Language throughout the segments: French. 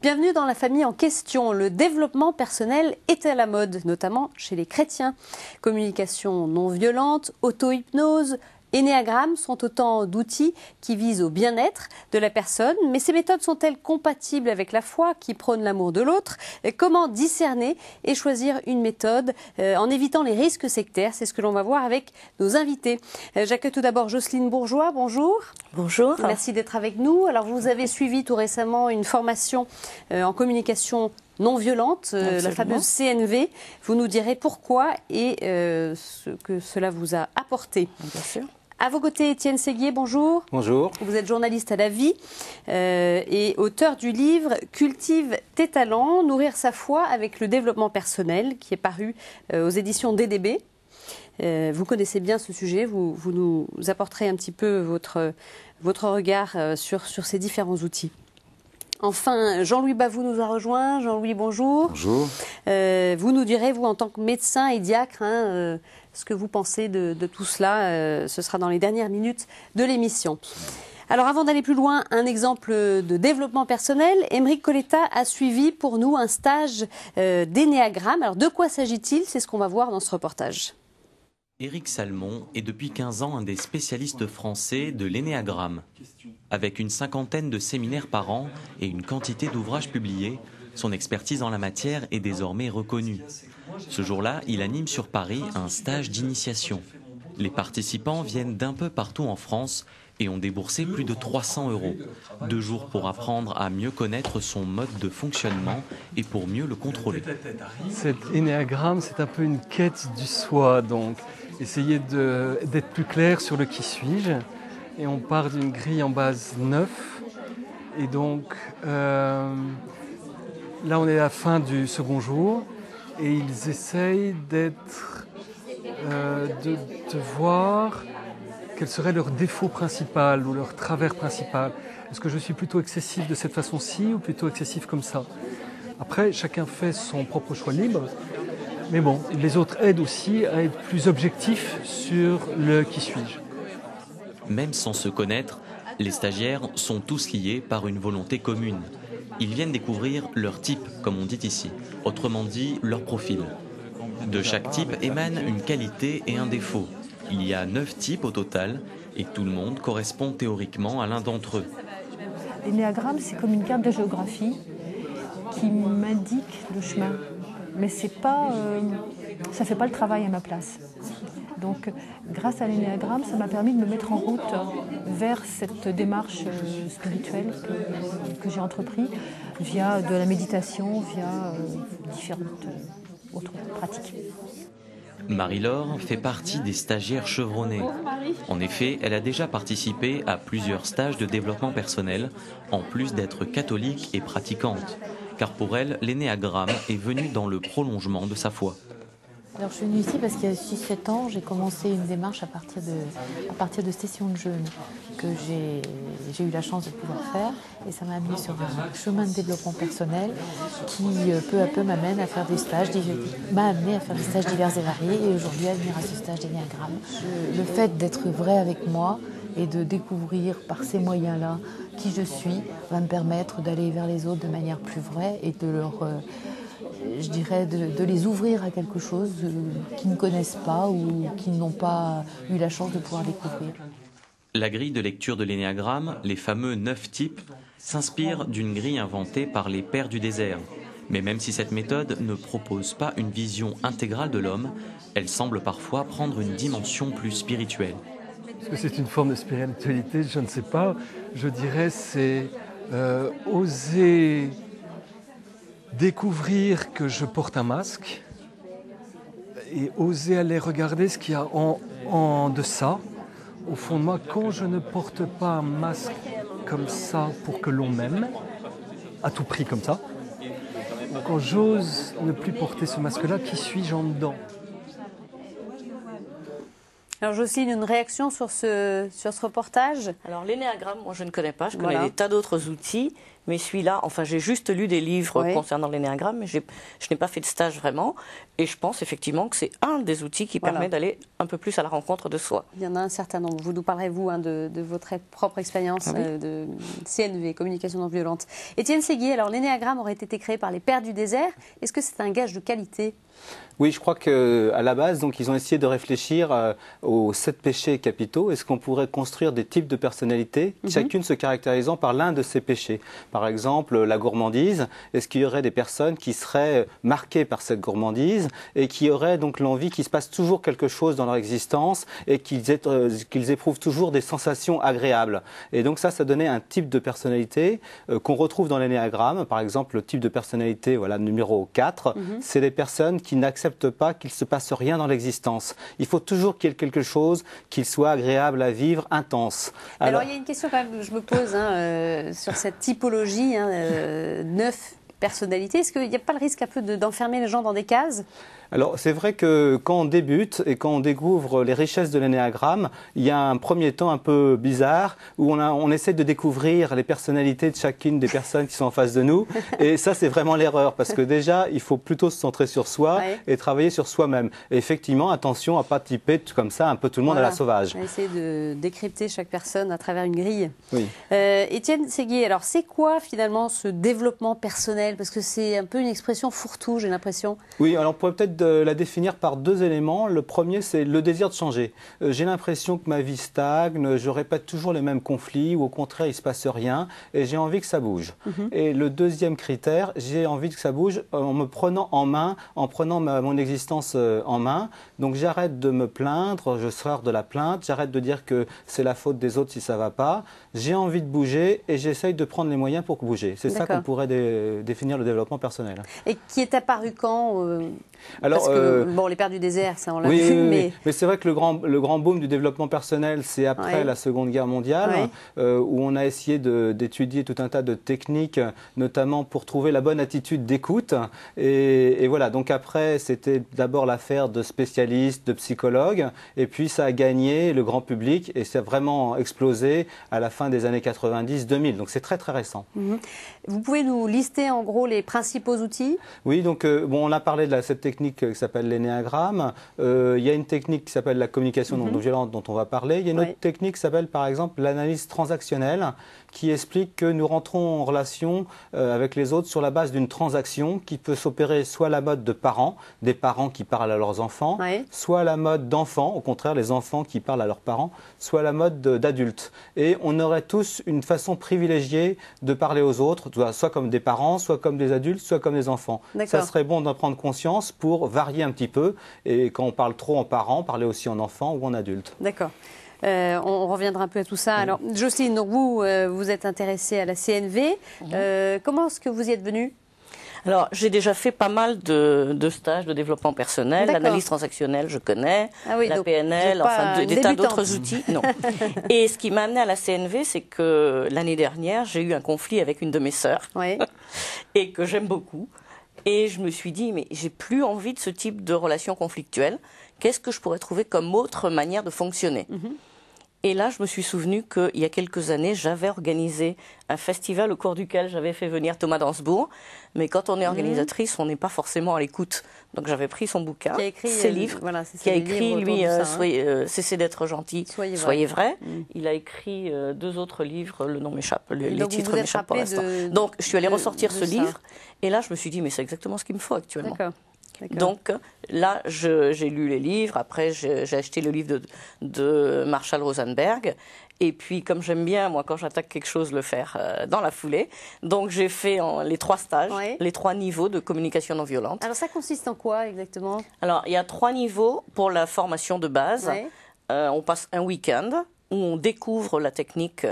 Bienvenue dans la famille en question. Le développement personnel est à la mode, notamment chez les chrétiens. Communication non violente, auto-hypnose, énéagramme sont autant d'outils qui visent au bien-être de la personne. Mais ces méthodes sont-elles compatibles avec la foi qui prône l'amour de l'autre? Comment discerner et choisir une méthode en évitant les risques sectaires? C'est ce que l'on va voir avec nos invités. J'accueille tout d'abord Jocelyne Bourgeois. Bonjour. Bonjour. Merci d'être avec nous. Alors vous avez suivi tout récemment une formation en communication non violente, la fameuse CNV. Vous nous direz pourquoi et ce que cela vous a apporté. Bien sûr. À vos côtés, Étienne Séguier, bonjour. Bonjour. Vous êtes journaliste à la vie et auteur du livre « Cultive tes talents, nourrir sa foi avec le développement personnel » qui est paru aux éditions DDB. Vous connaissez bien ce sujet, vous nous apporterez un petit peu votre regard sur ces différents outils. Enfin, Jean-Louis Bavoux nous a rejoint. Jean-Louis, bonjour. Bonjour. Vous nous direz, vous, en tant que médecin et diacre, ce que vous pensez de tout cela. Ce sera dans les dernières minutes de l'émission. Alors, avant d'aller plus loin, un exemple de développement personnel. Aymeric Coletta a suivi pour nous un stage d'énéagramme. Alors, de quoi s'agit-il? C'est ce qu'on va voir dans ce reportage. Éric Salmon est depuis 15 ans un des spécialistes français de l'énéagramme. Avec une cinquantaine de séminaires par an et une quantité d'ouvrages publiés, son expertise en la matière est désormais reconnue. Ce jour-là, il anime sur Paris un stage d'initiation. Les participants viennent d'un peu partout en France et ont déboursé plus de 300 €. 2 jours pour apprendre à mieux connaître son mode de fonctionnement et pour mieux le contrôler. Cet énéagramme, c'est un peu une quête du soi, donc essayer d'être plus clair sur le qui suis-je. Et on part d'une grille en base 9. Et donc là, on est à la fin du second jour et ils essayent de voir quel serait leur défaut principal ou leur travers principal. Est-ce que je suis plutôt excessif de cette façon-ci ou plutôt excessif comme ça? Après, chacun fait son propre choix libre. Mais bon, les autres aident aussi à être plus objectifs sur le qui suis-je. Même sans se connaître, les stagiaires sont tous liés par une volonté commune. Ils viennent découvrir leur type, comme on dit ici, autrement dit leur profil. De chaque type émane une qualité et un défaut. Il y a 9 types au total et tout le monde correspond théoriquement à l'un d'entre eux. L'énéagramme, c'est comme une carte de géographie qui m'indique le chemin. Mais c'est pas, ça ne fait pas le travail à ma place. Donc, grâce à l'énéagramme, ça m'a permis de me mettre en route vers cette démarche spirituelle que j'ai entreprise via de la méditation, via différentes autres pratiques. Marie-Laure fait partie des stagiaires chevronnés. En effet, elle a déjà participé à plusieurs stages de développement personnel, en plus d'être catholique et pratiquante. Car pour elle, l'énéagramme est venu dans le prolongement de sa foi. Alors, je suis venue ici parce qu'il y a 6-7 ans, j'ai commencé une démarche à partir de sessions de jeûne que j'ai eu la chance de pouvoir faire. Et ça m'a amené sur un chemin de développement personnel qui, peu à peu, m'a amené à faire des stages divers et variés. Et aujourd'hui, à venir à ce stage d'énéagramme. Le fait d'être vrai avec moi et de découvrir par ces moyens-là qui je suis va me permettre d'aller vers les autres de manière plus vraie et de leur... je dirais de les ouvrir à quelque chose qu'ils ne connaissent pas ou qu'ils n'ont pas eu la chance de pouvoir découvrir. La grille de lecture de l'énéagramme, les fameux 9 types, s'inspire d'une grille inventée par les pères du désert. Mais même si cette méthode ne propose pas une vision intégrale de l'homme, elle semble parfois prendre une dimension plus spirituelle. Est-ce que c'est une forme de spiritualité? Je ne sais pas. Je dirais c'est oser découvrir que je porte un masque et oser aller regarder ce qu'il y a en deçà, au fond de moi, quand je ne porte pas un masque comme ça pour que l'on m'aime, à tout prix comme ça, quand j'ose ne plus porter ce masque-là, qui suis-je en dedans? Alors Jocelyne, une réaction sur ce reportage? Alors l'énéagramme, moi je ne connais pas, je connais des tas d'autres outils, mais celui-là, enfin j'ai juste lu des livres concernant l'énéagramme, mais je n'ai pas fait de stage vraiment, et je pense effectivement que c'est un des outils qui permet d'aller un peu plus à la rencontre de soi. Il y en a un certain nombre. Vous nous parlerez, vous, de votre propre expérience de CNV, communication non violente. Étienne Séguier, alors l'énéagramme aurait été créé par les Pères du désert. Est-ce que c'est un gage de qualité? Oui, je crois qu'à la base, donc, ils ont essayé de réfléchir aux 7 péchés capitaux. Est-ce qu'on pourrait construire des types de personnalités, chacune se caractérisant par l'un de ces péchés? Par exemple, la gourmandise. Est-ce qu'il y aurait des personnes qui seraient marquées par cette gourmandise et qui auraient donc l'envie qu'il se passe toujours quelque chose dans leur existence et qu'ils éprouvent toujours des sensations agréables? Et donc ça donnait un type de personnalité qu'on retrouve dans l'énéagramme. Par exemple, le type de personnalité numéro 4, c'est les personnes qui n'acceptent pas qu'il ne se passe rien dans l'existence. Il faut toujours qu'il y ait quelque chose qui soit agréable à vivre, intense. Alors il y a une question quand même que je me pose sur cette typologie, 9 personnalités. Est-ce qu'il n'y a pas le risque un peu d'enfermer les gens dans des cases? Alors c'est vrai que quand on débute et quand on découvre les richesses de l'énéagramme, il y a un premier temps un peu bizarre où on essaie de découvrir les personnalités de chacune des personnes qui sont en face de nous. Et ça c'est vraiment l'erreur parce que déjà il faut plutôt se centrer sur soi et travailler sur soi-même. Et effectivement, attention à ne pas typer comme ça un peu tout le monde à la sauvage. On va essayer de décrypter chaque personne à travers une grille. Oui. Étienne Séguier, alors c'est quoi finalement ce développement personnel? Parce que c'est un peu une expression fourre-tout, j'ai l'impression. Oui, alors on pourrait peut-être la définir par 2 éléments. Le premier, c'est le désir de changer. J'ai l'impression que ma vie stagne, je répète toujours les mêmes conflits, ou au contraire, il ne se passe rien, et j'ai envie que ça bouge. Et le deuxième critère, j'ai envie que ça bouge en me prenant en main, en prenant mon existence en main. Donc j'arrête de me plaindre, je sors de la plainte, j'arrête de dire que c'est la faute des autres si ça ne va pas. J'ai envie de bouger et j'essaye de prendre les moyens pour bouger. C'est ça qu'on pourrait définir le développement personnel. Et qui est apparu quand Alors, parce que, les Pères du désert, ça on l'a vu, mais c'est vrai que le grand boom du développement personnel, c'est après la Seconde Guerre mondiale, où on a essayé d'étudier tout un tas de techniques, notamment pour trouver la bonne attitude d'écoute. Et voilà, donc après, c'était d'abord l'affaire de spécialistes, de psychologues, et puis ça a gagné le grand public, et ça a vraiment explosé à la fin des années 90-2000. Donc c'est très très récent. Vous pouvez nous lister en gros les principaux outils? Oui, donc on a parlé de cette technique qui s'appelle l'énéagramme. Il y a une technique qui s'appelle la communication non violente dont on va parler. Il y a une autre technique qui s'appelle par exemple l'analyse transactionnelle qui explique que nous rentrons en relation avec les autres sur la base d'une transaction qui peut s'opérer soit à la mode de parents, des parents qui parlent à leurs enfants, soit à la mode d'enfants, au contraire les enfants qui parlent à leurs parents, soit à la mode d'adultes. Et on aurait tous une façon privilégiée de parler aux autres, soit comme des parents, soit comme des adultes, soit comme des enfants. Ça serait bon d'en prendre conscience pour varier un petit peu. Et quand on parle trop en parents, parler aussi en enfants ou en adultes. D'accord. On reviendra un peu à tout ça. Alors, Jocelyne, donc vous êtes intéressée à la CNV. Comment est-ce que vous y êtes venue? Alors, j'ai déjà fait pas mal de stages de développement personnel. L'analyse transactionnelle, je connais. La PNL, enfin des tas d'autres outils. Non. Et ce qui m'a amené à la CNV, c'est que l'année dernière, j'ai eu un conflit avec une de mes sœurs et que j'aime beaucoup. Et je me suis dit, mais j'ai plus envie de ce type de relation conflictuelle. Qu'est-ce que je pourrais trouver comme autre manière de fonctionner? Et là, je me suis souvenu qu'il y a quelques années, j'avais organisé un festival au cours duquel j'avais fait venir Thomas Dansbourg. Mais quand on est organisatrice, on n'est pas forcément à l'écoute. Donc j'avais pris son bouquin, ses livres, qui a écrit, lui, Cessez d'être gentil, soyez vrai. Il a écrit 2 autres livres, le nom m'échappe, les titres m'échappent pour l'instant. Donc je suis allée ressortir ce livre, et là je me suis dit, mais c'est exactement ce qu'il me faut actuellement. Donc là, j'ai lu les livres, après j'ai acheté le livre de Marshall Rosenberg, et puis comme j'aime bien, moi, quand j'attaque quelque chose, le faire dans la foulée, donc j'ai fait les 3 stages, les 3 niveaux de communication non violente. Alors ça consiste en quoi exactement? Alors il y a 3 niveaux pour la formation de base. On passe un week-end où on découvre la technique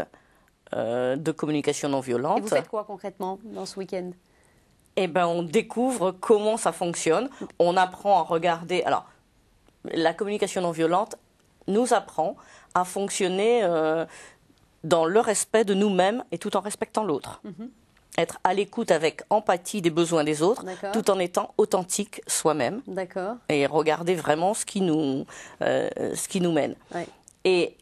de communication non violente. Et vous faites quoi concrètement dans ce week-end? Eh ben, on découvre comment ça fonctionne. On apprend à regarder. Alors, la communication non violente nous apprend à fonctionner dans le respect de nous-mêmes et tout en respectant l'autre. être à l'écoute avec empathie des besoins des autres, tout en étant authentique soi-même. Et regarder vraiment ce qui nous mène. Ouais. Et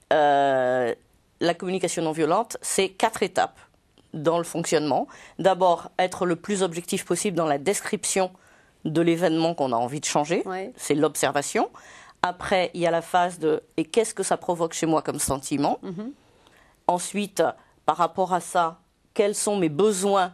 la communication non violente, c'est 4 étapes dans le fonctionnement. D'abord, être le plus objectif possible dans la description de l'événement qu'on a envie de changer. Ouais. C'est l'observation. Après, il y a la phase de « et qu'est-ce que ça provoque chez moi comme sentiment ?» Ensuite, par rapport à ça, quels sont mes besoins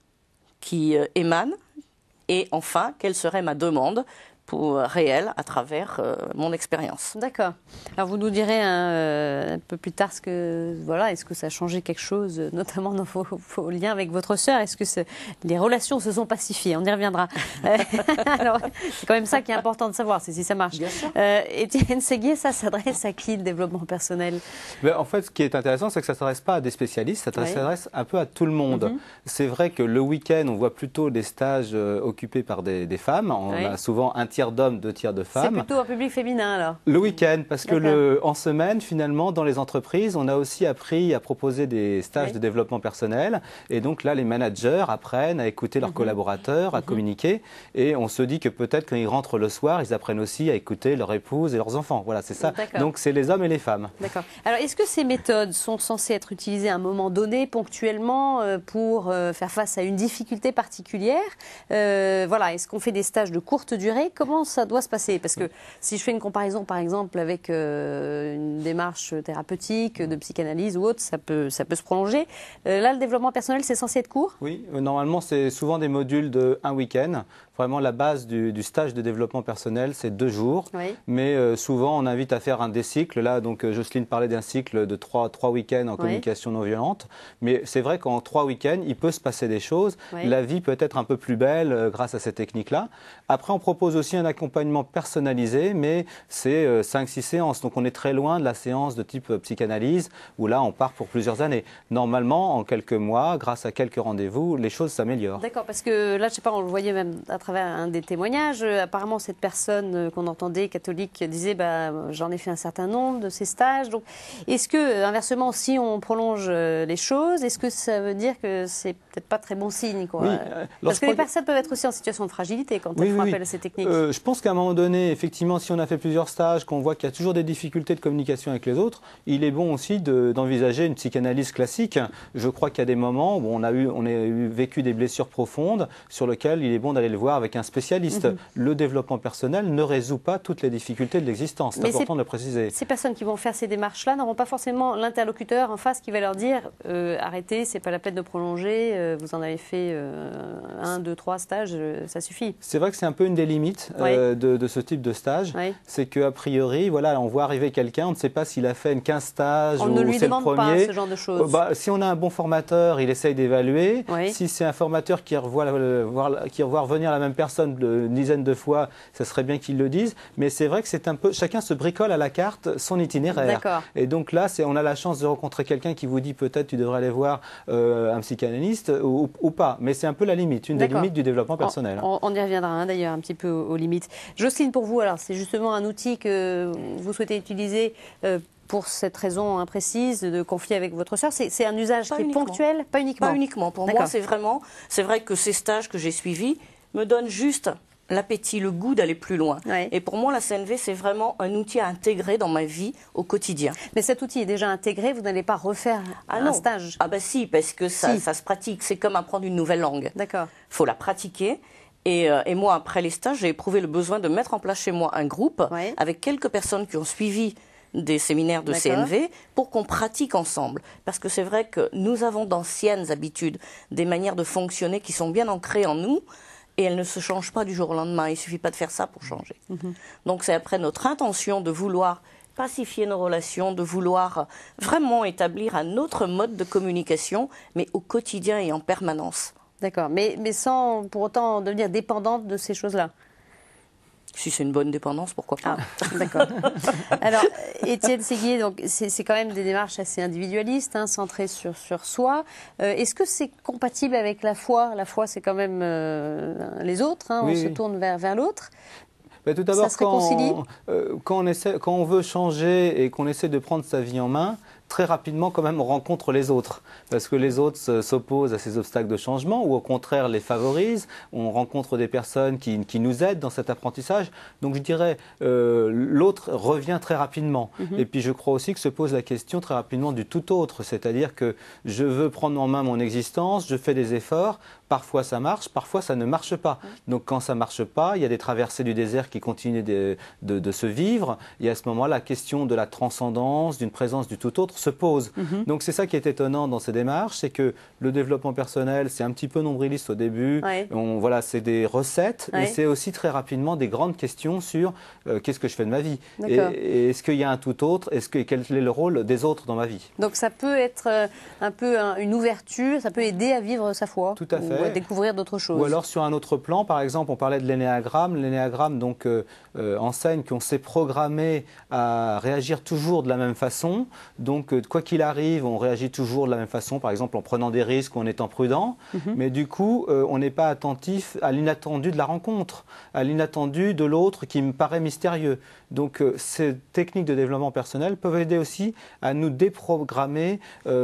qui émanent? Et enfin, quelle serait ma demande réelle à travers mon expérience. D'accord. Alors vous nous direz un peu plus tard est-ce que ça a changé quelque chose, notamment dans vos liens avec votre sœur? Est-ce que les relations se sont pacifiées? On y reviendra. Alors c'est quand même ça qui est important de savoir, c'est si ça marche. Étienne Séguier, ça s'adresse à qui, le développement personnel? En fait, ce qui est intéressant, c'est que ça ne s'adresse pas à des spécialistes, ça s'adresse un peu à tout le monde. C'est vrai que le week-end, on voit plutôt des stages occupés par des femmes. On a souvent un tiers d'hommes, 2 tiers de femmes. C'est plutôt un public féminin alors? Le week-end, parce que en semaine, finalement, dans les entreprises, on a aussi appris à proposer des stages de développement personnel. Et donc là, les managers apprennent à écouter leurs collaborateurs, à communiquer. Et on se dit que peut-être quand ils rentrent le soir, ils apprennent aussi à écouter leur épouse et leurs enfants. Voilà, c'est ça. Donc c'est les hommes et les femmes. D'accord. Alors est-ce que ces méthodes sont censées être utilisées à un moment donné, ponctuellement, pour faire face à une difficulté particulière? Est-ce qu'on fait des stages de courte durée? Comment ça doit se passer? Parce que si je fais une comparaison, par exemple, avec une démarche thérapeutique, de psychanalyse ou autre, ça peut se prolonger. Là, le développement personnel, c'est censé être court? Oui, normalement, c'est souvent des modules de 1 week-end. Vraiment, la base du stage de développement personnel, c'est 2 jours. Oui. Mais souvent, on invite à faire un des cycles. Là, donc, Jocelyne parlait d'un cycle de 3 week-ends en communication non violente. Mais c'est vrai qu'en 3 week-ends, il peut se passer des choses. Oui. La vie peut être un peu plus belle grâce à ces techniques-là. Après, on propose aussi un accompagnement personnalisé, mais c'est 5-6 séances. Donc, on est très loin de la séance de type psychanalyse, où là, on part pour plusieurs années. Normalement, en quelques mois, grâce à quelques rendez-vous, les choses s'améliorent. D'accord, parce que là, je ne sais pas, on le voyait même à travers un des témoignages. Apparemment, cette personne qu'on entendait, catholique, disait j'en ai fait un certain nombre de ces stages. Donc, est-ce que, inversement, si on prolonge les choses, est-ce que ça veut dire que c'est peut-être pas très bon signe, quoi? Oui, parce que les personnes peuvent être aussi en situation de fragilité quand elles font appel à ces techniques. Je pense qu'à un moment donné, effectivement, si on a fait plusieurs stages, qu'on voit qu'il y a toujours des difficultés de communication avec les autres, il est bon aussi d'envisager une psychanalyse classique. Je crois qu'il y a des moments où on a vécu des blessures profondes sur lesquelles il est bon d'aller le voir avec un spécialiste. Le développement personnel ne résout pas toutes les difficultés de l'existence. C'est important de le préciser. Ces personnes qui vont faire ces démarches-là n'auront pas forcément l'interlocuteur en face qui va leur dire arrêtez, c'est pas la peine de prolonger, vous en avez fait 1, 2, 3 stages, ça suffit. C'est vrai que c'est un peu une des limites de ce type de stage. Oui. C'est qu'a priori, on voit arriver quelqu'un, on ne sait pas s'il a fait 15 stages ou c'est le premier. On ne lui demande pas ce genre de choses. Si on a un bon formateur, il essaye d'évaluer. Oui. Si c'est un formateur qui revoit revenir la même personne une dizaine de fois, ça serait bien qu'il le dise. Mais c'est vrai que c'est un peu, chacun se bricole à la carte son itinéraire. Et donc là, on a la chance de rencontrer quelqu'un qui vous dit peut-être tu devrais aller voir un psychanalyste ou pas. Mais c'est un peu la limite, une des limites du développement personnel. On y reviendra d'ailleurs un petit peu aux limites. Jocelyne, pour vous, alors c'est justement un outil que vous souhaitez utiliser pour cette raison imprécise de conflit avec votre sœur. C'est un usage qui est ponctuel, pas uniquement. Pas uniquement. Pour moi, c'est vrai que ces stages que j'ai suivis me donnent juste l'appétit, le goût d'aller plus loin. Ouais. Et pour moi, la CNV, c'est vraiment un outil à intégrer dans ma vie au quotidien. Mais cet outil est déjà intégré, vous n'allez pas refaire un stage? Ah si, parce que ça se pratique. C'est comme apprendre une nouvelle langue. D'accord. Il faut la pratiquer. Et moi, après les stages, j'ai éprouvé le besoin de mettre en place chez moi un groupe avec quelques personnes qui ont suivi des séminaires de CNV pour qu'on pratique ensemble. Parce que c'est vrai que nous avons d'anciennes habitudes, des manières de fonctionner qui sont bien ancrées en nous et elles ne se changent pas du jour au lendemain. Il ne suffit pas de faire ça pour changer. Donc c'est après notre intention de vouloir pacifier nos relations, de vouloir vraiment établir un autre mode de communication, mais au quotidien et en permanence. D'accord, mais sans pour autant devenir dépendante de ces choses-là. Si c'est une bonne dépendance, pourquoi pas? D'accord. Alors, Étienne Séguier, donc c'est quand même des démarches assez individualistes, centrées sur soi. Est-ce que c'est compatible avec la foi? La foi, c'est quand même les autres, on se tourne vers l'autre. Tout d'abord, quand on veut changer et qu'on essaie de prendre sa vie en main, très rapidement quand même on rencontre les autres, parce que les autres s'opposent à ces obstacles de changement ou au contraire les favorisent. On rencontre des personnes qui nous aident dans cet apprentissage. Donc je dirais l'autre revient très rapidement. Et puis je crois aussi que se pose la question très rapidement du tout autre, c'est-à-dire que je veux prendre en main mon existence, je fais des efforts, parfois ça marche, parfois ça ne marche pas. Donc quand ça ne marche pas, il y a des traversées du désert qui continuent de se vivre, et à ce moment-là, la question de la transcendance, d'une présence du tout autre se pose. Donc c'est ça qui est étonnant dans ces démarches, c'est que le développement personnel, c'est un petit peu nombriliste au début, voilà, c'est des recettes, mais c'est aussi très rapidement des grandes questions sur qu'est-ce que je fais de ma vie, et est-ce qu'il y a un tout autre, quel est le rôle des autres dans ma vie. Donc ça peut être un peu une ouverture, ça peut aider à vivre sa foi. Tout à fait. Ou à découvrir d'autres choses. Ou alors sur un autre plan, par exemple, on parlait de l'énéagramme. L'énéagramme donc enseigne qu'on s'est programmé à réagir toujours de la même façon. Donc quoi qu'il arrive, on réagit toujours de la même façon, par exemple en prenant des risques ou en étant prudent. Mais du coup, on n'est pas attentif à l'inattendu de la rencontre, à l'inattendu de l'autre qui me paraît mystérieux. Donc ces techniques de développement personnel peuvent aider aussi à nous déprogrammer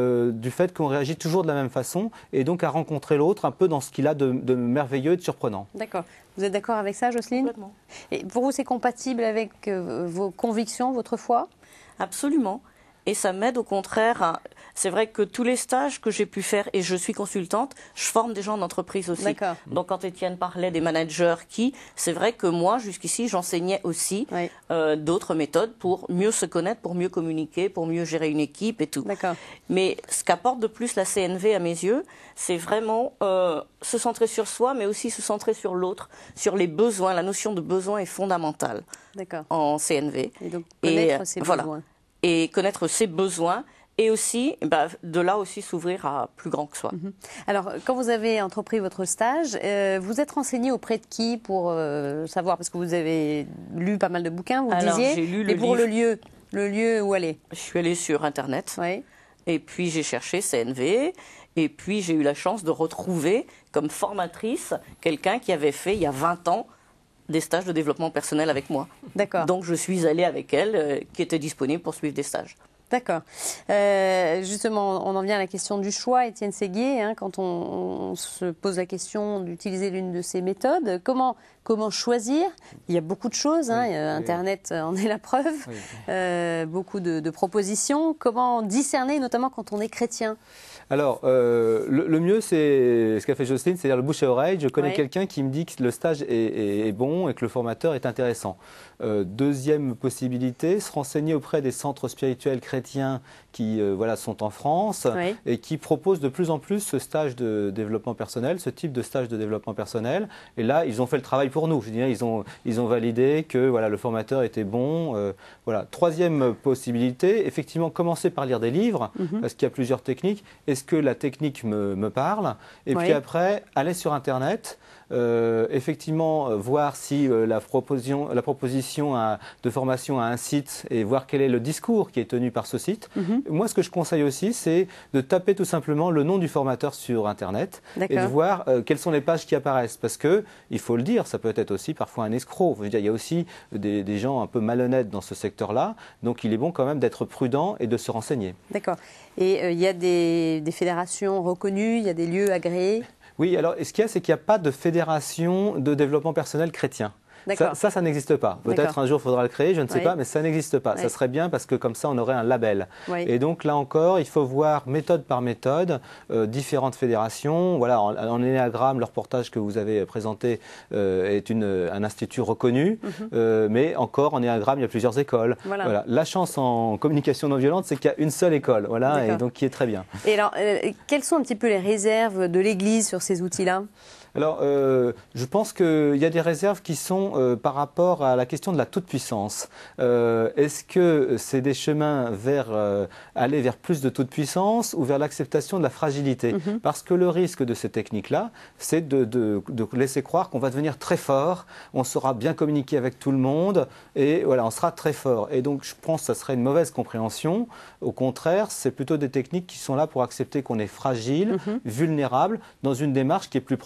du fait qu'on réagit toujours de la même façon et donc à rencontrer l'autre un peu dans ce qu'il a de merveilleux et de surprenant. D'accord. Vous êtes d'accord avec ça, Jocelyne? Complètement. Et pour vous, c'est compatible avec vos convictions, votre foi? Absolument. Et ça m'aide au contraire à... C'est vrai que tous les stages que j'ai pu faire, et je suis consultante, je forme des gens en entreprise aussi. Donc quand Étienne parlait des managers c'est vrai que moi, jusqu'ici, j'enseignais aussi d'autres méthodes pour mieux se connaître, pour mieux communiquer, pour mieux gérer une équipe et tout. Mais ce qu'apporte de plus la CNV à mes yeux, c'est vraiment se centrer sur soi, mais aussi se centrer sur l'autre, sur les besoins. La notion de besoin est fondamentale en CNV. Et donc connaître ses besoins. Et connaître ses besoins. Et aussi, de là aussi s'ouvrir à plus grand que soi. Alors, quand vous avez entrepris votre stage, vous êtes renseigné auprès de qui pour savoir, parce que vous avez lu pas mal de bouquins, vous disiez, j'ai lu mais pour le lieu où aller? Je suis allée sur Internet, et puis j'ai cherché CNV, et puis j'ai eu la chance de retrouver comme formatrice quelqu'un qui avait fait il y a 20 ans des stages de développement personnel avec moi. Donc je suis allée avec elle, qui était disponible pour suivre des stages. D'accord. Justement, on en vient à la question du choix, Étienne Séguier, quand on se pose la question d'utiliser l'une de ces méthodes. Comment choisir? Il y a beaucoup de choses, Internet en est la preuve, beaucoup de propositions. Comment discerner, notamment quand on est chrétien? Alors, le mieux, c'est ce qu'a fait Jocelyne, c'est-à-dire le bouche à oreille. Je connais quelqu'un qui me dit que le stage est bon et que le formateur est intéressant. Deuxième possibilité, se renseigner auprès des centres spirituels chrétiens qui sont en France et qui proposent de plus en plus ce stage de développement personnel, ce type de stage de développement personnel. Et là, ils ont fait le travail pour nous. Je dirais, ils ont validé que le formateur était bon. Troisième possibilité, effectivement, commencer par lire des livres, parce qu'il y a plusieurs techniques. Est-ce que la technique me parle? Et puis après, aller sur Internet, effectivement, voir si la proposition de formation a un site et voir quel est le discours qui est tenu par ce site. Moi, ce que je conseille aussi, c'est de taper tout simplement le nom du formateur sur Internet et de voir quelles sont les pages qui apparaissent. Parce que, il faut le dire, ça peut être aussi parfois un escroc. Je veux dire, il y a aussi des gens un peu malhonnêtes dans ce secteur-là. Donc, il est bon quand même d'être prudent et de se renseigner. D'accord. Et il y a des fédérations reconnues, il y a des lieux agréés? Oui, alors ce qu'il y a, c'est qu'il n'y a pas de fédération de développement personnel chrétien. Ça n'existe pas. Peut-être un jour il faudra le créer, je ne sais pas, mais ça n'existe pas. Ça serait bien parce que comme ça on aurait un label. Et donc là encore, il faut voir méthode par méthode, différentes fédérations. Voilà, en énéagramme, le reportage que vous avez présenté est un institut reconnu, mais encore en énéagramme, il y a plusieurs écoles. Voilà. La chance en communication non violente, c'est qu'il y a une seule école, et donc qui est très bien. Et alors, quelles sont un petit peu les réserves de l'Église sur ces outils-là ? Alors, je pense qu'il y a des réserves qui sont par rapport à la question de la toute-puissance. Est-ce que c'est des chemins vers aller vers plus de toute-puissance ou vers l'acceptation de la fragilité? Parce que le risque de ces techniques-là, c'est de laisser croire qu'on va devenir très fort, on saura bien communiquer avec tout le monde et voilà, on sera très fort. Et donc, je pense que ça serait une mauvaise compréhension. Au contraire, c'est plutôt des techniques qui sont là pour accepter qu'on est fragile, vulnérable, dans une démarche qui est plus proche de la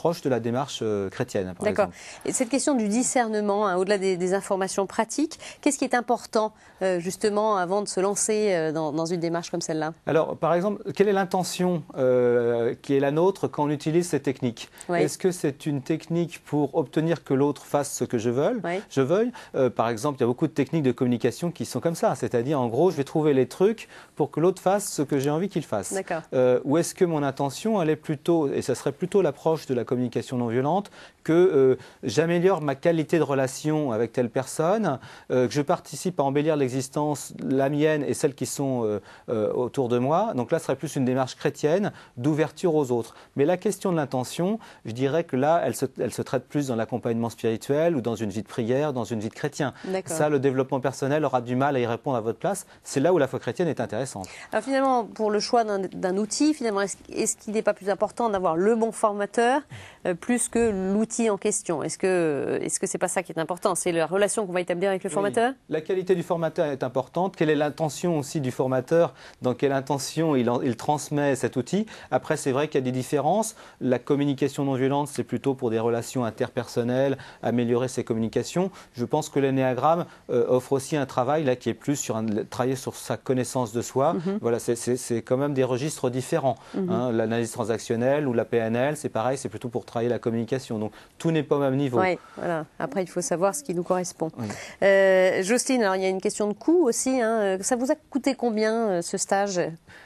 démarche chrétienne, par D'accord. exemple. Et cette question du discernement, hein, au-delà des informations pratiques, qu'est-ce qui est important, justement, avant de se lancer dans une démarche comme celle-là? Alors, par exemple, quelle est l'intention qui est la nôtre quand on utilise ces techniques? Est-ce que c'est une technique pour obtenir que l'autre fasse ce que je veuille? Par exemple, il y a beaucoup de techniques de communication qui sont comme ça, c'est-à-dire, en gros, je vais trouver les trucs pour que l'autre fasse ce que j'ai envie qu'il fasse. Ou est-ce que mon intention, elle est plutôt, et ça serait plutôt l'approche de la communication non violente, que j'améliore ma qualité de relation avec telle personne, que je participe à embellir l'existence, la mienne et celles qui sont autour de moi. Donc là, ce serait plus une démarche chrétienne d'ouverture aux autres. Mais la question de l'intention, je dirais que là, elle se traite plus dans l'accompagnement spirituel ou dans une vie de prière, dans une vie de chrétien. Ça, le développement personnel aura du mal à y répondre à votre place. C'est là où la foi chrétienne est intéressante. Alors finalement, pour le choix d'un outil, finalement, est-ce qu'il n'est pas plus important d'avoir le bon formateur plus que l'outil en question? Est-ce que c'est pas ça qui est important? C'est la relation qu'on va établir avec le formateur? La qualité du formateur est importante. Quelle est l'intention aussi du formateur? Dans quelle intention il transmet cet outil? Après, c'est vrai qu'il y a des différences. La communication non violente, c'est plutôt pour des relations interpersonnelles, améliorer ses communications. Je pense que l'énéagramme offre aussi un travail là qui est plus sur travailler sur sa connaissance de soi. Voilà, c'est quand même des registres différents. L'analyse transactionnelle ou la PNL, c'est pareil, c'est plutôt pour travailler la communication. Donc tout n'est pas au même niveau. Oui, voilà. Après, il faut savoir ce qui nous correspond. Jocelyne, alors il y a une question de coût aussi. Hein. Ça vous a coûté combien ce stage?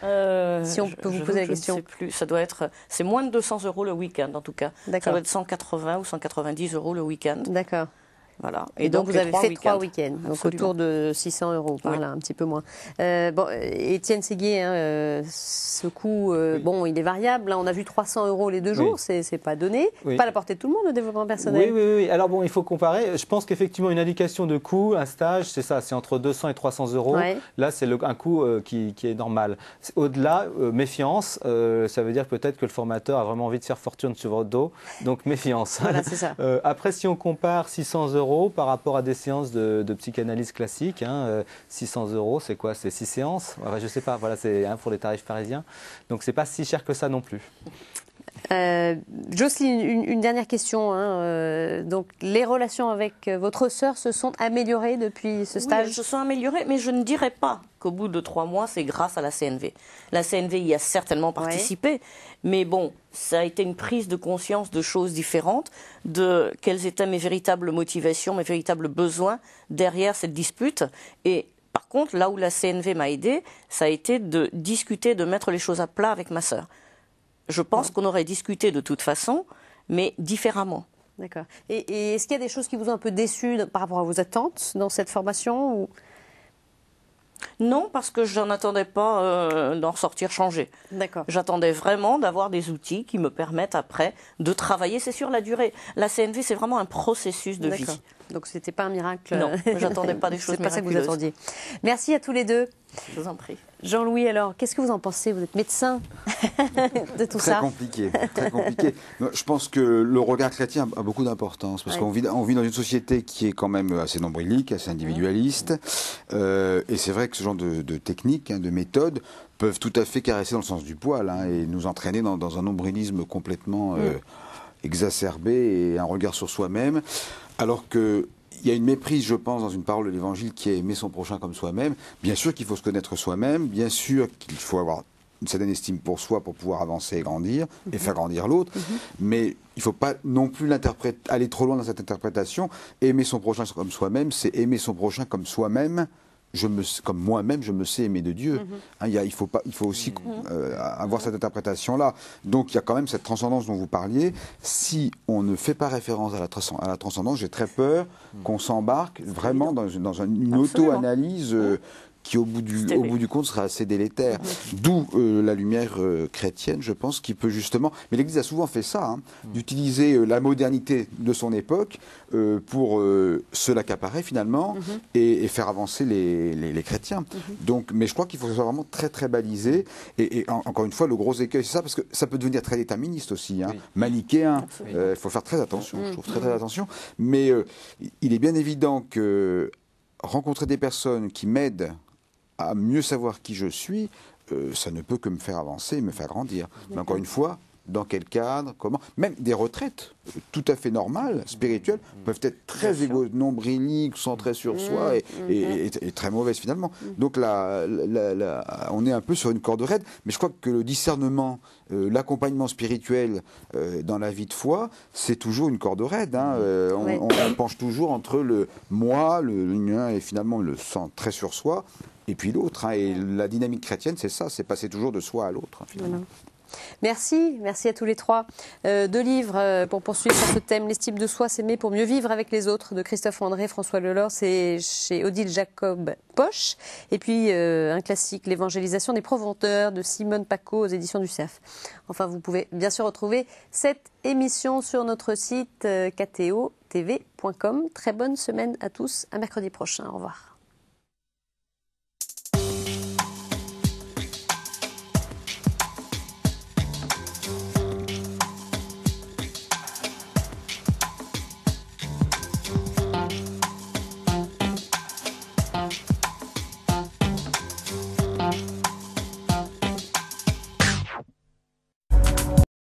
Si on peut vous poser la question. Je ne sais plus. Ça doit être. C'est moins de 200 € le week-end en tout cas. Ça doit être 180 ou 190 € le week-end. D'accord. Voilà. Et donc vous avez fait 3 week-ends, donc autour de 600 €, par là, un petit peu moins. Étienne Séguier, ce coût, il est variable. Là, on a vu 300 € les 2 jours, c'est pas donné. Pas à la portée de tout le monde, le développement personnel. Oui. Alors bon, il faut comparer. Je pense qu'effectivement, une indication de coût, un stage, c'est ça, c'est entre 200 et 300 €. Là, c'est un coût qui est normal. Au-delà, méfiance, ça veut dire peut-être que le formateur a vraiment envie de faire fortune sur votre dos. Donc méfiance. Voilà, c'est ça. Après, si on compare 600 € par rapport à des séances de psychanalyse classique. 600 €, c'est quoi? C'est 6 séances? Je ne sais pas, voilà, c'est pour les tarifs parisiens. Donc, ce n'est pas si cher que ça non plus. Jocelyne, une dernière question. Donc, les relations avec votre sœur se sont améliorées depuis ce stage? Oui, elles se sont améliorées, mais je ne dirais pas qu'au bout de 3 mois, c'est grâce à la CNV. La CNV y a certainement participé, mais bon, ça a été une prise de conscience de choses différentes, de quelles étaient mes véritables motivations, mes véritables besoins derrière cette dispute. Et par contre, là où la CNV m'a aidée, ça a été de discuter, de mettre les choses à plat avec ma sœur. Je pense qu'on aurait discuté de toute façon, mais différemment. D'accord. Et est-ce qu'il y a des choses qui vous ont un peu déçu par rapport à vos attentes dans cette formation ou... Non, parce que je n'en attendais pas d'en ressortir changé. D'accord. J'attendais vraiment d'avoir des outils qui me permettent après de travailler. C'est sur la durée. La CNV, c'est vraiment un processus de vie. Donc ce n'était pas un miracle. Non, j'attendais pas des choses miraculeuses. C'est pas ça que vous attendiez. Merci à tous les deux. Je vous en prie. Jean-Louis, alors, qu'est-ce que vous en pensez? Vous êtes médecin de tout ça. Très compliqué. Je pense que le regard chrétien a beaucoup d'importance, parce qu'on vit dans une société qui est quand même assez nombrilique, assez individualiste, et c'est vrai que ce genre de techniques, de méthodes, peuvent tout à fait caresser dans le sens du poil, et nous entraîner dans un nombrilisme complètement exacerbé et un regard sur soi-même, alors que il y a une méprise, je pense, dans une parole de l'Évangile qui est aimer son prochain comme soi-même. Bien sûr qu'il faut se connaître soi-même, bien sûr qu'il faut avoir une certaine estime pour soi pour pouvoir avancer et grandir, et faire grandir l'autre, mais il ne faut pas non plus aller trop loin dans cette interprétation. Aimer son prochain comme soi-même, c'est aimer son prochain comme soi-même, comme moi-même, je me sais aimer de Dieu. Il faut aussi avoir cette interprétation-là. Donc il y a quand même cette transcendance dont vous parliez. Si on ne fait pas référence à la transcendance, j'ai très peur qu'on s'embarque vraiment dans une auto-analyse qui, au bout du compte, sera assez délétère. D'où la lumière chrétienne, je pense, qui peut justement... Mais l'Église a souvent fait ça, d'utiliser la modernité de son époque pour se l'accaparer, finalement, et faire avancer les chrétiens. Donc, mais je crois qu'il faut que ce soit vraiment très, très balisé. Et encore une fois, le gros écueil, c'est ça, parce que ça peut devenir très déterministe aussi, manichéen. Il faut faire très attention, je trouve très attention. Mais il est bien évident que rencontrer des personnes qui m'aident à mieux savoir qui je suis, ça ne peut que me faire avancer et me faire grandir. Mais encore une fois, dans quel cadre, comment. Même des retraites tout à fait normales, spirituelles, peuvent être très nombriliques, centrées sur soi et très mauvaises finalement. Donc là, on est un peu sur une corde raide, mais je crois que le discernement, l'accompagnement spirituel dans la vie de foi, c'est toujours une corde raide. On penche toujours entre le moi, le mien et finalement le sens très sur soi, et puis l'autre. Et la dynamique chrétienne, c'est ça, c'est passer toujours de soi à l'autre. Finalement. Merci à tous les trois. 2 livres pour poursuivre sur ce thème, l'estime de soi, s'aimer pour mieux vivre avec les autres, de Christophe André, François Lelor, c'est chez Odile Jacob Poche. Et puis un classique, l'évangélisation des proventeurs, de Simone Paco aux éditions du CERF. Enfin, vous pouvez bien sûr retrouver cette émission sur notre site ktotv.com. Très bonne semaine à tous, à mercredi prochain. Au revoir.